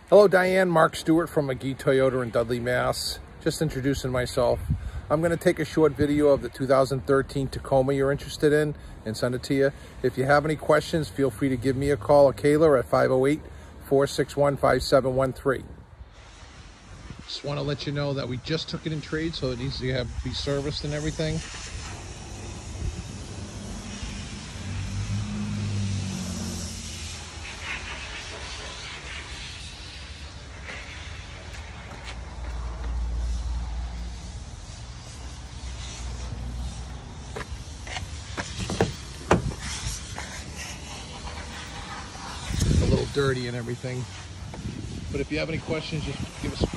Hello, Diane. Mark Stewart from McGee Toyota in Dudley, Mass. Just introducing myself. I'm going to take a short video of the 2013 Tacoma you're interested in and send it to you. If you have any questions, feel free to give me a call or Kayla at 508-461-5713. Just want to let you know that we just took it in trade, so it needs to be serviced and everything. A little dirty and everything, but if you have any questions, just give us a